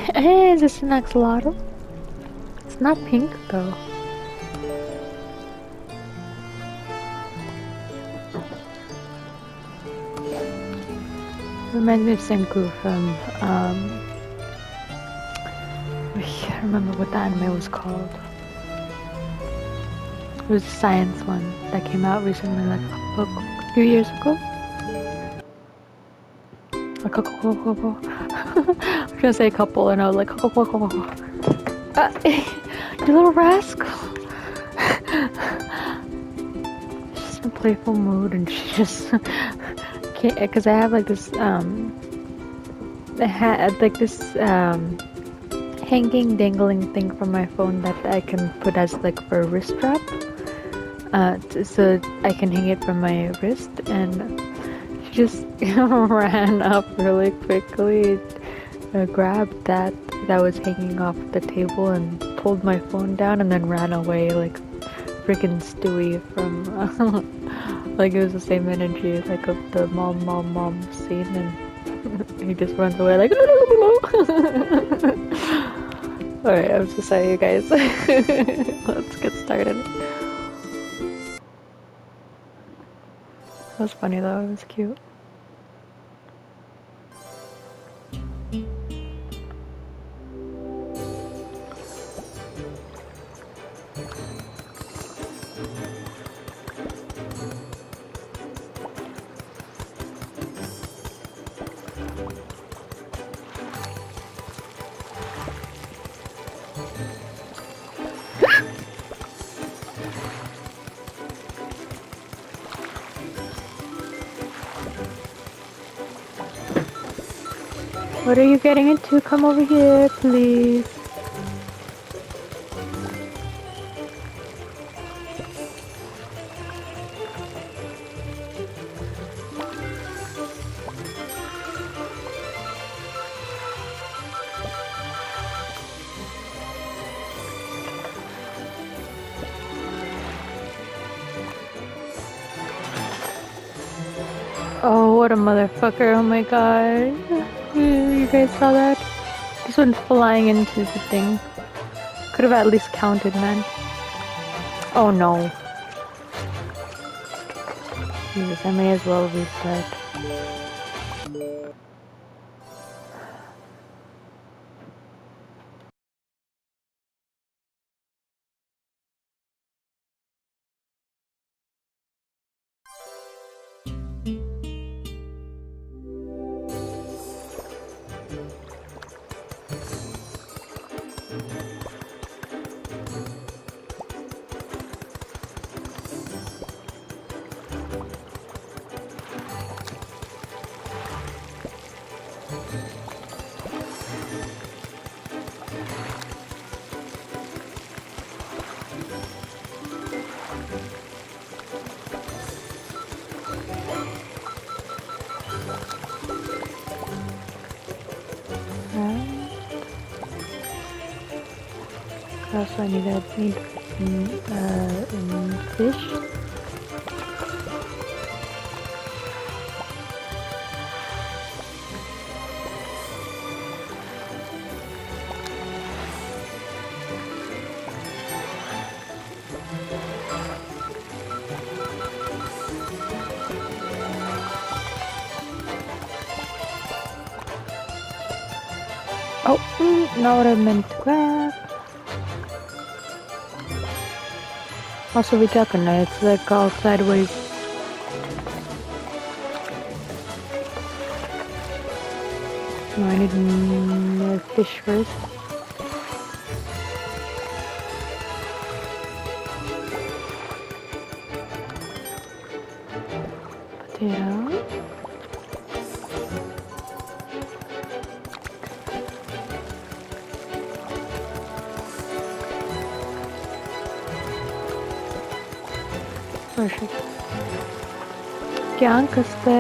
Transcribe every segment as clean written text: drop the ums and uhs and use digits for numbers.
Hey, is this an axolotl? It's not pink though. Reminds me of Senku from, I can't remember what the anime was called. It was a science one that came out recently, like a few years ago. Like a couple. I was gonna say a couple, and I was like, you little rascal! She's just in a playful mood, and she just can't. Because I have like this, I had like this, hanging, dangling thing from my phone that I can put as like for a wrist strap. So I can hang it from my wrist, and she just ran up really quickly, grabbed that was hanging off the table and pulled my phone down, and then ran away like freaking Stewie from like it was the same energy like of the mom scene, and he just runs away like Alright, I'm so sorry you guys. Let's get started. That was funny though, it was cute. What are you getting into? Come over here, please. Oh, what a motherfucker. Oh my god. You guys saw that? This one's flying into the thing. Could have at least counted, man. Oh no. Jesus, I may as well reset. Also, I need fish. Oh, not what I meant to grab. Also, we talking now, it's like all sideways. No, I need more fish first. Potato. Perfect. क्या कसते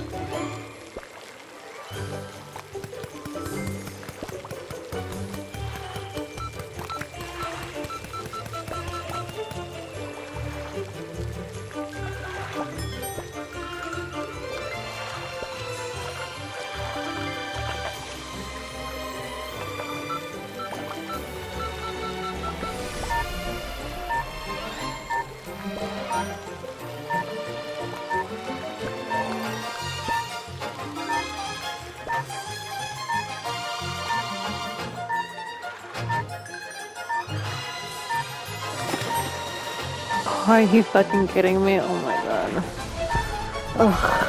Are you fucking kidding me? Oh my god. Ugh.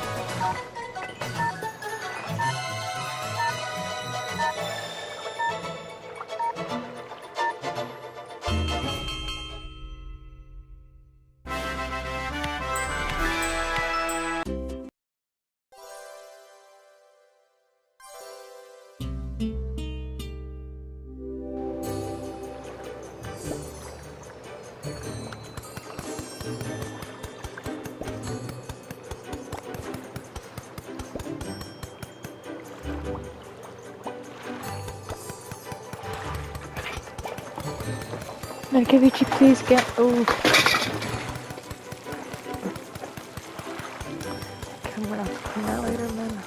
Narkevici, please get. Oh. Camera, come out later, man.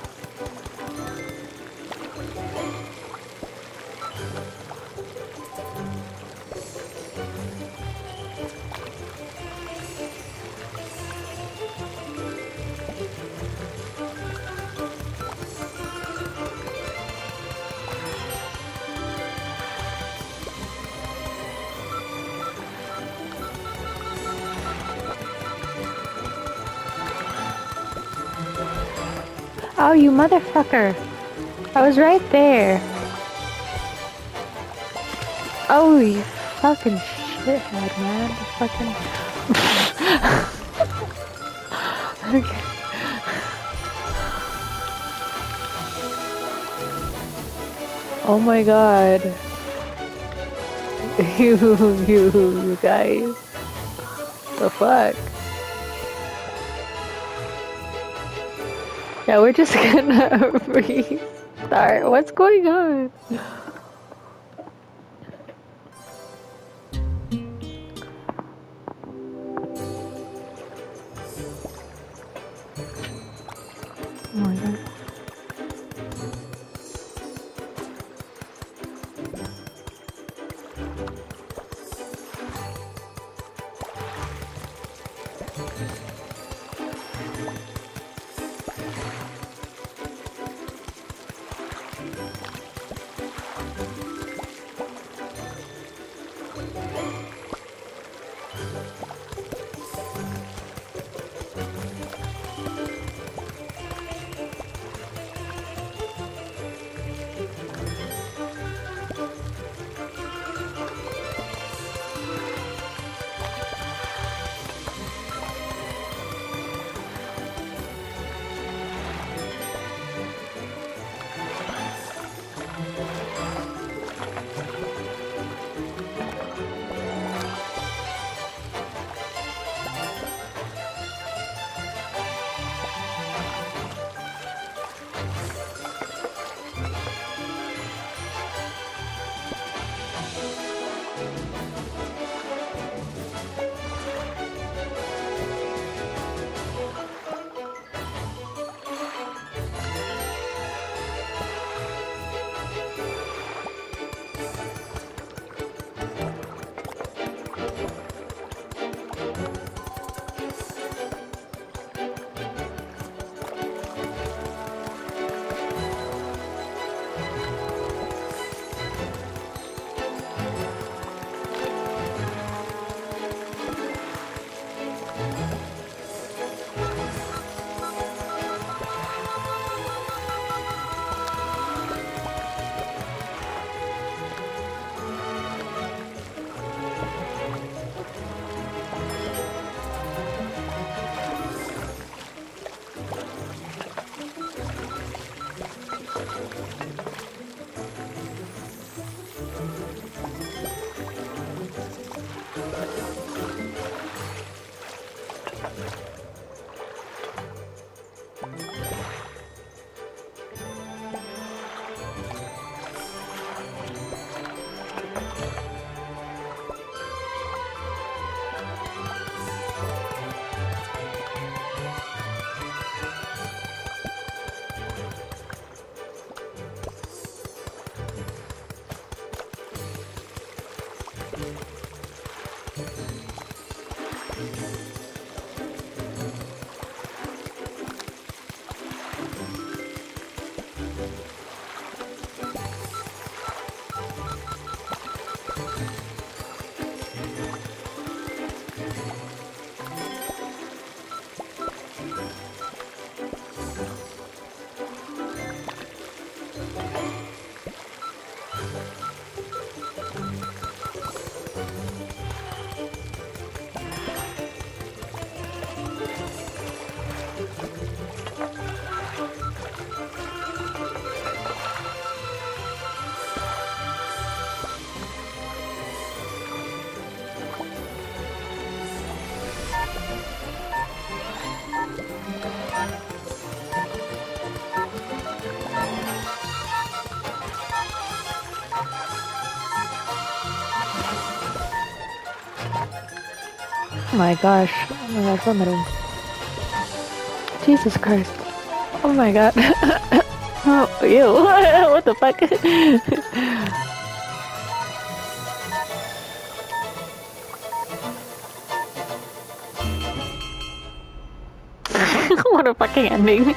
Oh, you motherfucker! I was right there. Oh, you fucking shithead, man. Fucking. Okay. Oh my god. You guys. The fuck? Yeah, we're just gonna restart. What's going on? Oh my god. Oh my gosh. Oh my gosh, what am I doing? Jesus Christ. Oh my god. Oh, ew. What the fuck? What a fucking ending.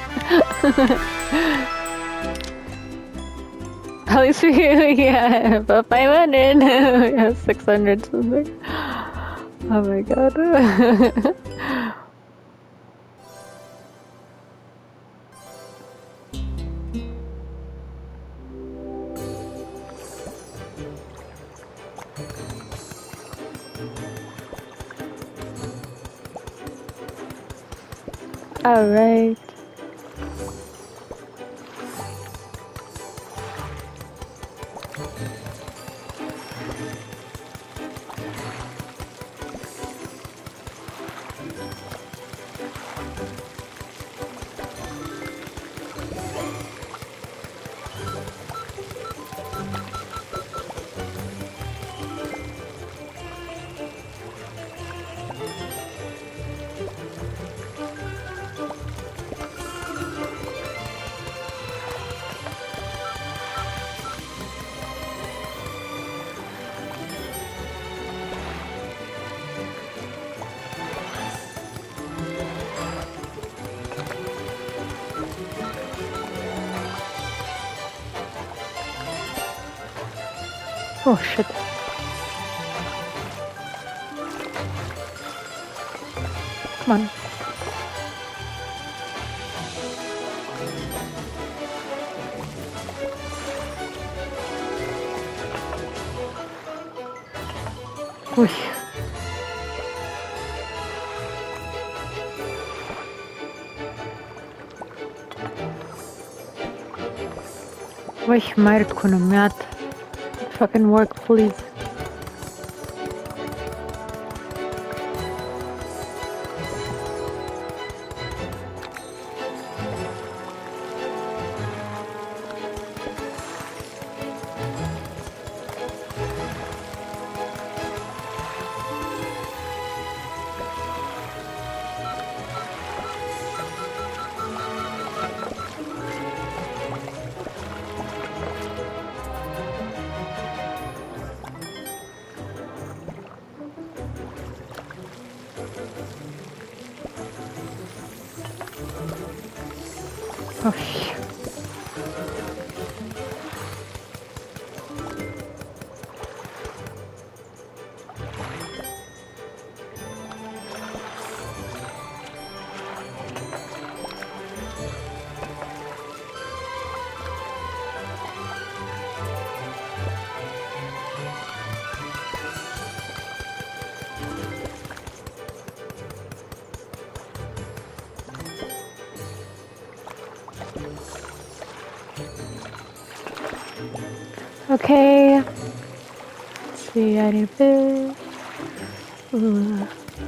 At least we about 500. We have 600 something. Oh my god. Alright. Oh shit. Come on. Oy. Oy, maar تكونوا مات. Fucking work, please. Oh shit. Okay. Let's see, I need fish. Ooh.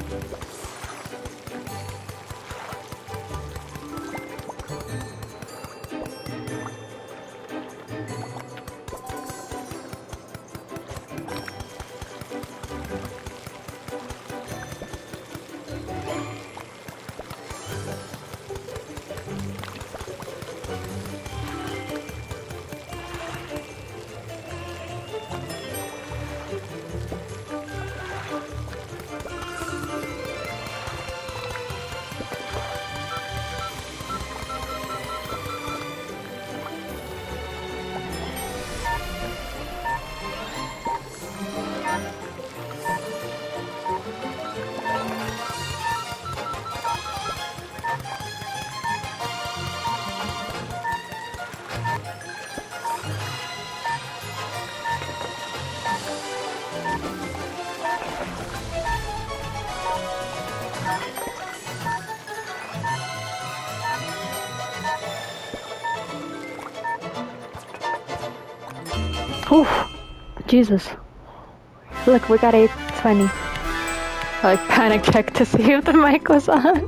Oof. Jesus. Look, we got 820. I like panic checked to see if the mic was on.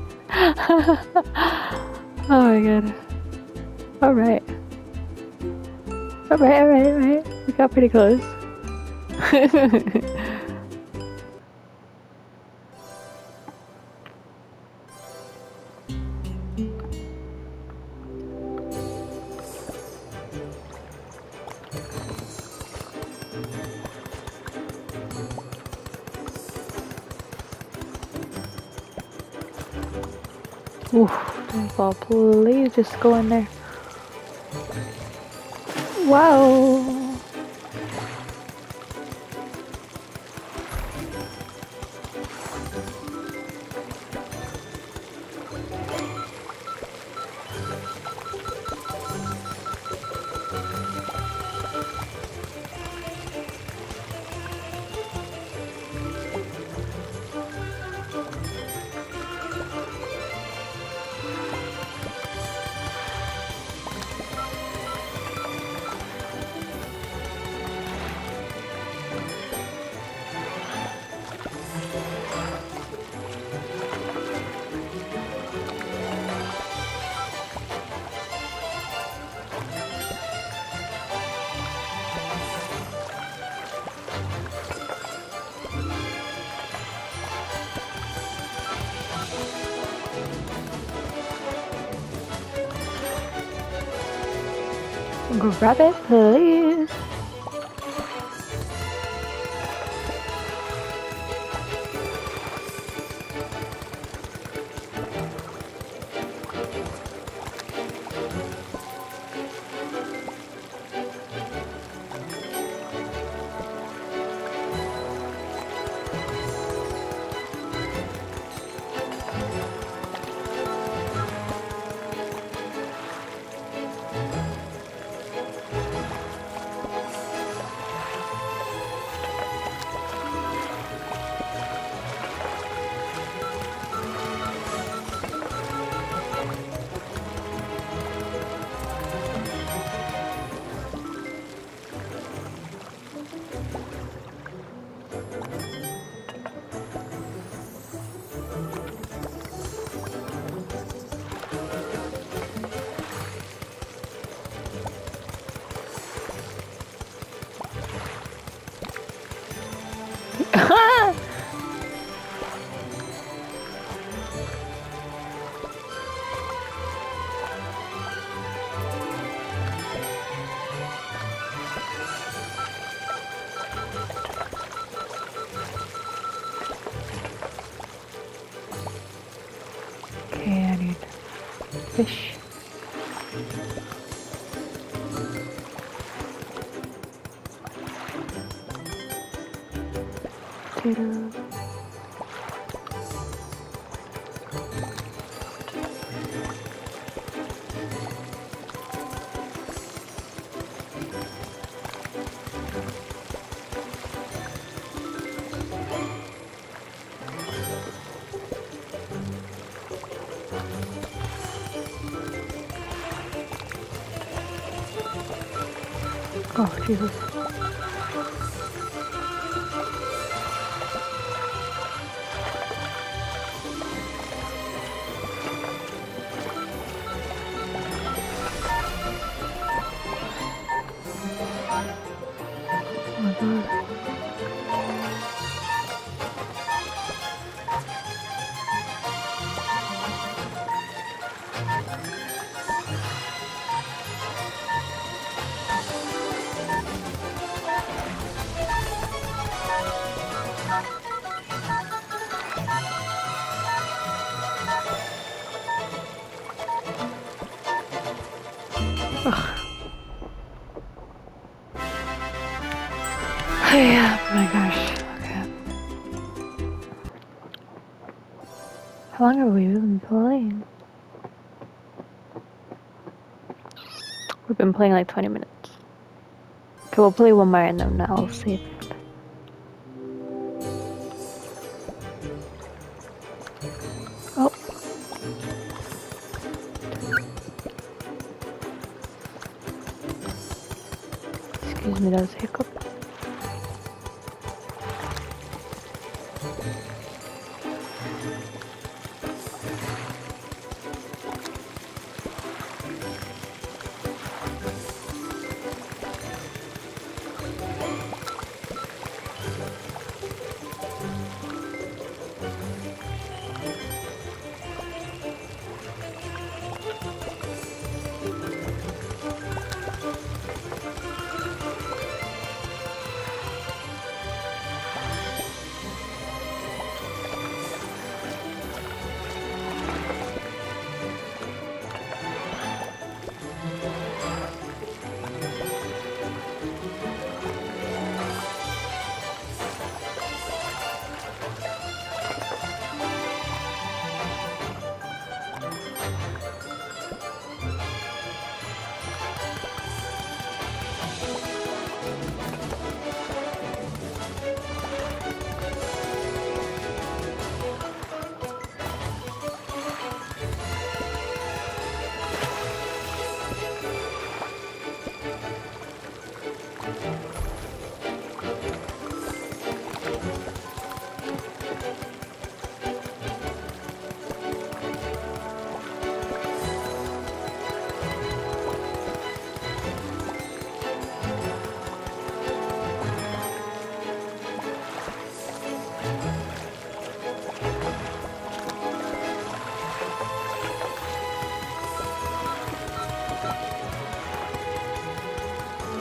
Oh my god. Alright. Alright. We got pretty close. Oof, don't fall. Please just go in there. Wow. Grab it, please. Okay, I need fish. Potato. Oh, Jesus. Oh my God. Yeah, oh my gosh. Okay. How long have we been playing? We've been playing like 20 minutes. Okay, we'll play one more and then I'll save. Oh. Excuse me, that was a hiccup.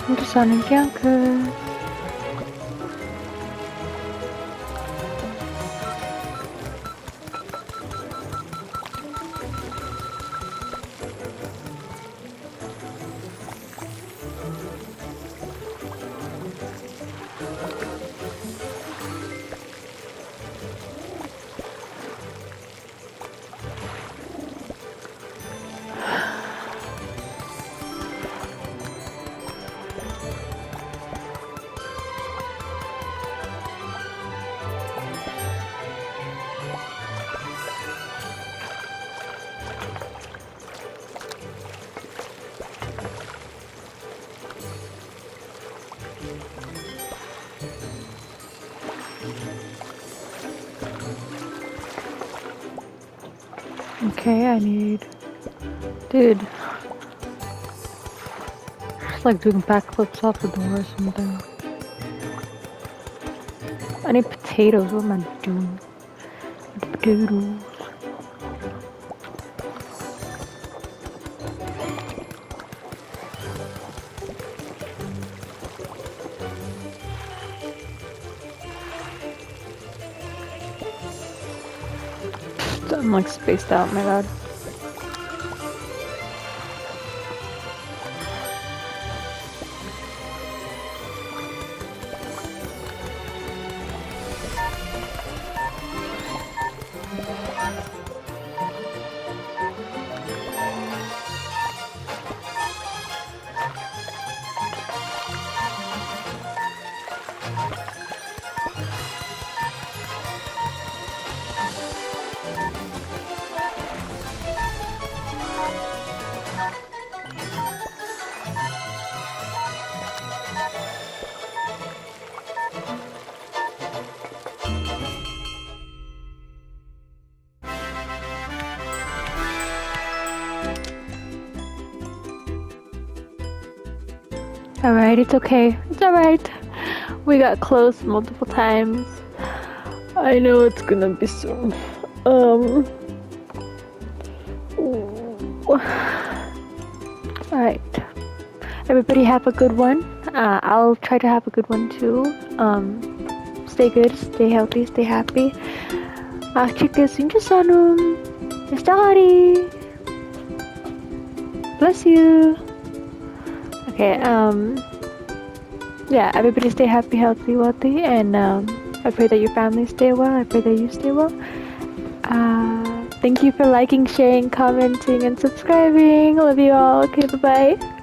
혼자 사는 게 안 그. Okay, I need... Dude. Just like doing backflips off the door or something. I need potatoes. What am I doing? Potatoes. I'm like spaced out, my god. Alright, it's okay. It's alright. We got close multiple times. I know it's gonna be soon. Alright. Everybody have a good one. I'll try to have a good one too. Stay good, stay healthy, stay happy. Chicas, Sanum. Estari. Bless you. Okay, yeah, everybody stay happy, healthy, wealthy, and I pray that your family stay well. I pray that you stay well. Thank you for liking, sharing, commenting, and subscribing. Love you all. Okay, bye-bye.